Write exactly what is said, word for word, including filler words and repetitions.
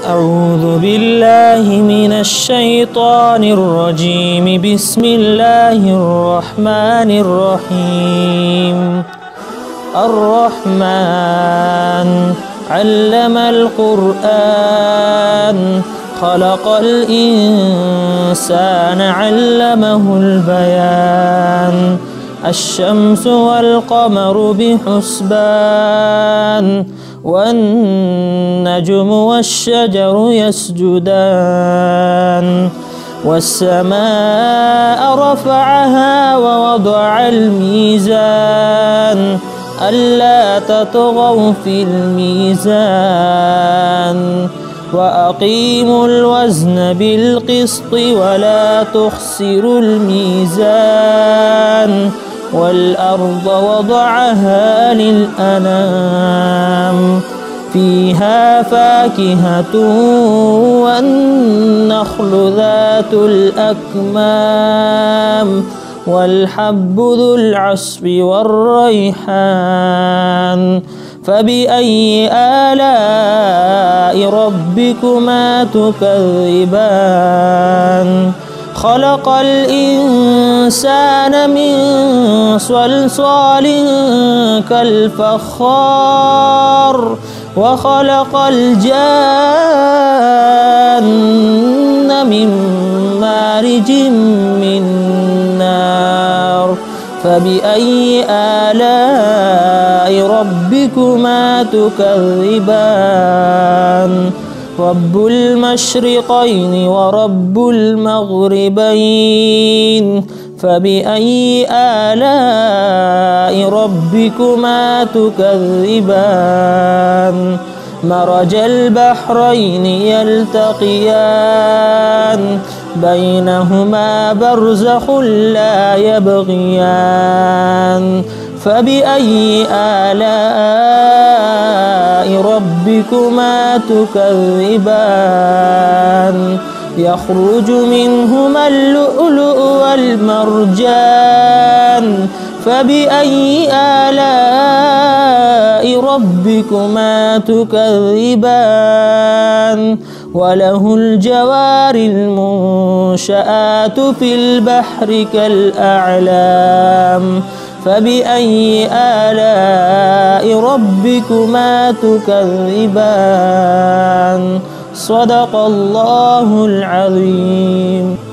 أعوذ بالله من الشيطان الرجيم. بسم الله الرحمن الرحيم. الرحمن علم القرآن خلق الإنسان علمه البيان. الشمس والقمر بحسبان والنجم والشجر يسجدان. والسماء رفعها ووضع الميزان ألا تطغوا في الميزان وأقيموا الوزن بالقسط ولا تخسروا الميزان. والأرض وضعها للأنام فيها فاكهة والنخل ذات الأكمام والحب ذو العصف والريحان. فبأي آلاء ربكما تكذبان؟ خلق الإنسان من صلصال كالفخار وخلق الجان من مارج من نار. فبأي آلاء ربكما تكذبان؟ رب المشرقين ورب المغربين. فبأي آلاء ربكما تكذبان؟ مرج البحرين يلتقيان بينهما برزخ لا يبغيان. فبأي آلاء ربكما تكذبان؟ يخرج منهما اللؤلؤ والمرجان. فبأي آلاء ربكما تكذبان؟ وله الجوار المنشآت في البحر كالأعلام. فبأي آلاء ربكما تكذبان؟ صدق الله العظيم.